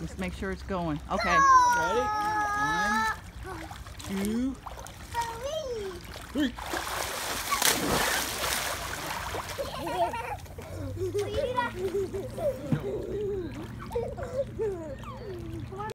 Let's make sure it's going. Okay. Ready? 1, 2, 3.